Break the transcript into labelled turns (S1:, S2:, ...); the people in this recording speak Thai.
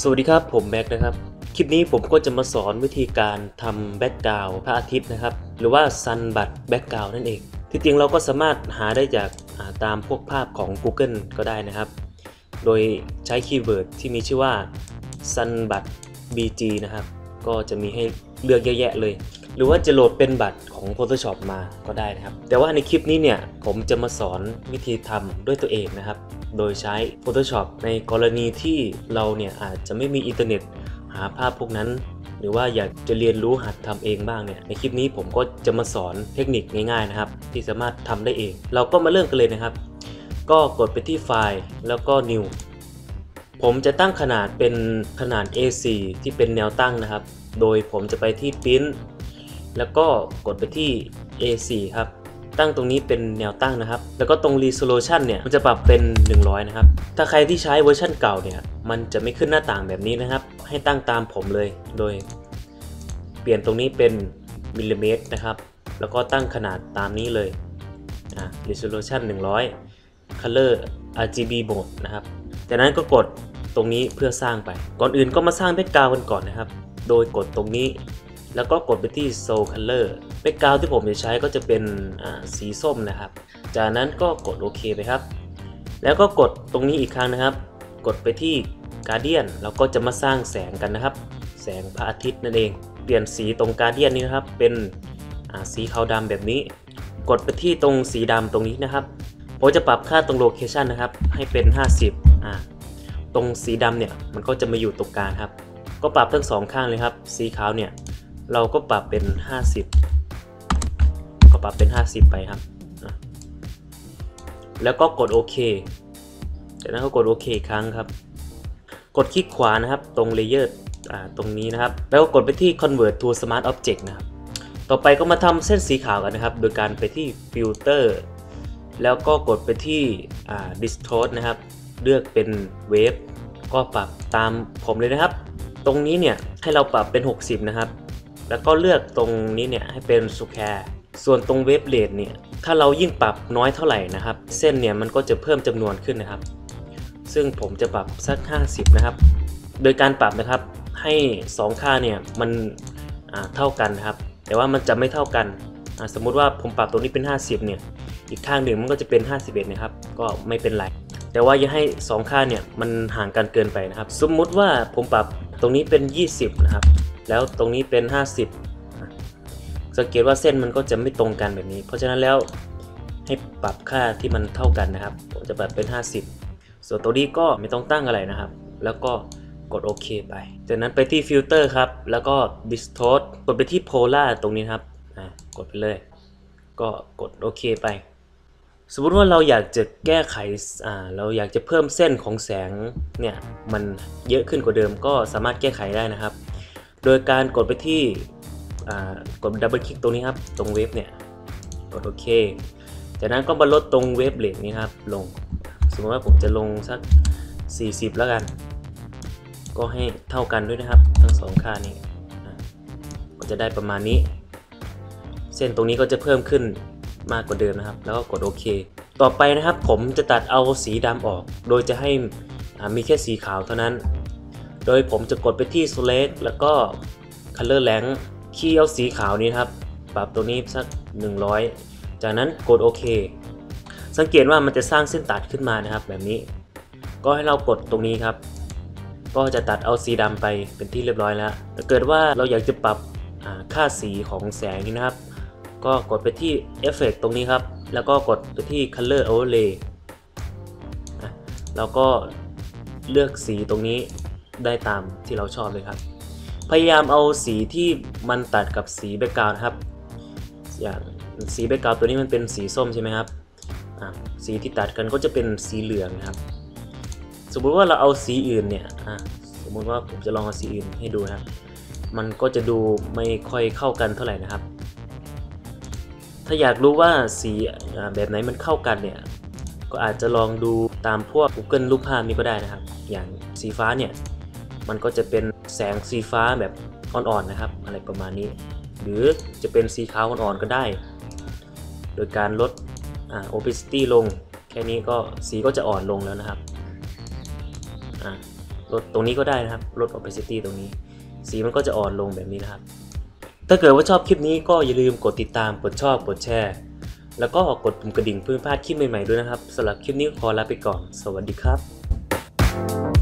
S1: สวัสดีครับผมแม็กนะครับคลิปนี้ผมก็จะมาสอนวิธีการทำแบ็กกราวด์พระอาทิตย์นะครับหรือว่าซันบัตแบ็กกราวด์นั่นเองที่จริงเราก็สามารถหาได้จากตามพวกภาพของ Google ก็ได้นะครับโดยใช้คีย์เวิร์ดที่มีชื่อว่า sunbat bg นะครับก็จะมีให้เลือกเยอะแยะเลยหรือว่าจะโหลดเป็นบัตรของ Photoshop มาก็ได้นะครับแต่ว่าในคลิปนี้เนี่ยผมจะมาสอนวิธีทำด้วยตัวเองนะครับโดยใช้ Photoshop ในกรณีที่เราเนี่ยอาจจะไม่มีอินเทอร์เน็ตหาภาพพวกนั้นหรือว่าอยากจะเรียนรู้หัดทำเองบ้างเนี่ยในคลิปนี้ผมก็จะมาสอนเทคนิคง่ายๆนะครับที่สามารถทำได้เองเราก็มาเริ่มกันเลยนะครับก็กดไปที่ไฟล์แล้วก็ New ผมจะตั้งขนาดเป็นขนาด A4 ที่เป็นแนวตั้งนะครับโดยผมจะไปที่ Print แล้วก็กดไปที่ A4 ครับตั้งตรงนี้เป็นแนวตั้งนะครับแล้วก็ตรง Resolution เนี่ยมันจะปรับเป็น100นะครับถ้าใครที่ใช้เวอร์ชันเก่าเนี่ยมันจะไม่ขึ้นหน้าต่างแบบนี้นะครับให้ตั้งตามผมเลยโดยเปลี่ยนตรงนี้เป็นมิลลิเมตรนะครับแล้วก็ตั้งขนาดตามนี้เลยResolution 100 Color RGB Mode นะครับจากนั้นก็กดตรงนี้เพื่อสร้างไปก่อนอื่นก็มาสร้างแบ็คกราวด์กันก่อนนะครับโดยกดตรงนี้แล้วก็กดไปที่ Show Color แบ็คกราวด์ที่ผมจะใช้ก็จะเป็นสีส้มนะครับจากนั้นก็กดโอเคไปครับแล้วก็กดตรงนี้อีกครั้งนะครับกดไปที่ Guardian แล้วก็จะมาสร้างแสงกันนะครับแสงพระอาทิตย์นั่นเองเปลี่ยนสีตรง Guardian นี้นะครับเป็นสีขาวดำแบบนี้กดไปที่ตรงสีดำตรงนี้นะครับผมจะปรับค่าตรงโลเคชันนะครับให้เป็น50ตรงสีดำเนี่ยมันก็จะมาอยู่ตรงกลางครับก็ปรับทั้งสองข้างเลยครับสีขาวเนี่ยเราก็ปรับเป็น50ก็ปรับเป็น50ไปครับแล้วก็กดโอเคจากนั้นก็กดโอเคอีกครั้งครับกดคลิกขวานะครับตรงเลเยอร์ตรงนี้นะครับแล้วก็กดไปที่ Convert to Smart Object นะครับต่อไปก็มาทำเส้นสีขาวกันนะครับโดยการไปที่ Filter แล้วก็กดไปที่Distort นะครับเลือกเป็น Wave ก็ปรับตามผมเลยนะครับตรงนี้เนี่ยให้เราปรับเป็น60นะครับแล้วก็เลือกตรงนี้เนี่ยให้เป็น Square ส่วนตรง Wave Rate เนี่ยถ้าเรายิ่งปรับน้อยเท่าไหร่นะครับเส้นเนี่ยมันก็จะเพิ่มจำนวนขึ้นนะครับซึ่งผมจะปรับสัก50นะครับโดยการปรับนะครับให้2ค่าเนี่ยมันเท่ากันนะครับแต่ว่ามันจะไม่เท่ากันสมมุติว่าผมปรับตรงนี้เป็น50เนี่ยอีกข้างหนึ่งมันก็จะเป็น51นะครับก็ไม่เป็นไรแต่ว่าอย่าให้2ค่าเนี่ยมันห่างกันเกินไปนะครับสมมุติว่าผมปรับตรงนี้เป็น20นะครับแล้วตรงนี้เป็น50สังเกตว่าเส้นมันก็จะไม่ตรงกันแบบนี้เพราะฉะนั้นแล้วให้ปรับค่าที่มันเท่ากันนะครับผมจะปรับเป็น50ส่วนตัวนี้ก็ไม่ต้องตั้งอะไรนะครับแล้วก็กดโอเคไปจากนั้นไปที่ฟิลเตอร์ครับแล้วก็ Distort กดไปที่ Polar ตรงนี้ครับกดไปเลยก็กดโอเคไปสมมุติว่าเราอยากจะแก้ไขเราอยากจะเพิ่มเส้นของแสงเนี่ยมันเยอะขึ้นกว่าเดิมก็สามารถแก้ไขได้นะครับโดยการกดไปที่กดดับเบิลคลิกตรงนี้ครับตรงเวฟเนี่ยกดโอเคจากนั้นก็มาลดตรงเวฟเรทนี้ครับลงสมมติว่าผมจะลงสัก40แล้วกันก็ให้เท่ากันด้วยนะครับทั้ง2ค่านี้ก็จะได้ประมาณนี้เส้นตรงนี้ก็จะเพิ่มขึ้นมากกว่าเดิมนะครับแล้วก็กดโอเคต่อไปนะครับผมจะตัดเอาสีดำออกโดยจะให้มีแค่สีขาวเท่านั้นโดยผมจะกดไปที่ Select แล้วก็ Color Rank คีย์เอาสีขาวนี้ครับปรับตัวนี้สัก100จากนั้นกดโอเคสังเกตว่ามันจะสร้างเส้นตัดขึ้นมานะครับแบบนี้ก็ให้เรากดตรงนี้ครับก็จะตัดเอาสีดำไปเป็นที่เรียบร้อยแล้วถ้าเกิดว่าเราอยากจะปรับค่าสีของแสงนี้นะครับก็กดไปที่ Effect ตรงนี้ครับแล้วก็กดไปที่ Color Overlay แล้วก็เลือกสีตรงนี้ได้ตามที่เราชอบเลยครับพยายามเอาสีที่มันตัดกับสีแบ็คกราวด์ครับอย่างสีแบ็คกราวด์ตัวนี้มันเป็นสีส้มใช่ไหมครับสีที่ตัดกันก็จะเป็นสีเหลืองนะครับสมมุติว่าเราเอาสีอื่นเนี่ยสมมุติว่าผมจะลองเอาสีอื่นให้ดูนะครับมันก็จะดูไม่ค่อยเข้ากันเท่าไหร่นะครับถ้าอยากรู้ว่าสีแบบไหนมันเข้ากันเนี่ยก็อาจจะลองดูตามพวก Google รูปภาพนี้ก็ได้นะครับอย่างสีฟ้าเนี่ยมันก็จะเป็นแสงสีฟ้าแบบอ่อนๆนะครับอะไรประมาณนี้หรือจะเป็นสีขาวอ่อนๆก็ได้โดยการลดopacity ลงแค่นี้ก็สีก็จะอ่อนลงแล้วนะครับลดตรงนี้ก็ได้นะครับลด opacity ตรงนี้สีมันก็จะอ่อนลงแบบนี้นะครับถ้าเกิดว่าชอบคลิปนี้ก็อย่าลืมกดติดตามกดชอบกดแชร์แล้วก็กดปุ่มกระดิ่งเพื่อไม่พลาดคลิปใหม่ๆด้วยนะครับสำหรับคลิปนี้ขอลาไปก่อนสวัสดีครับ